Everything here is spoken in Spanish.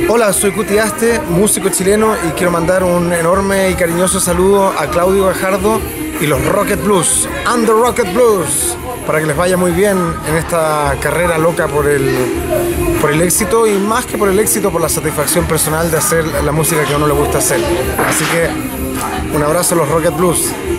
Hola, soy Cuti Aste, músico chileno, y quiero mandar un enorme y cariñoso saludo a Claudio Gajardo y los Rocket Blues, and the Rocket Blues, para que les vaya muy bien en esta carrera loca por el éxito, y más que por el éxito, por la satisfacción personal de hacer la música que a uno le gusta hacer. Así que un abrazo a los Rocket Blues.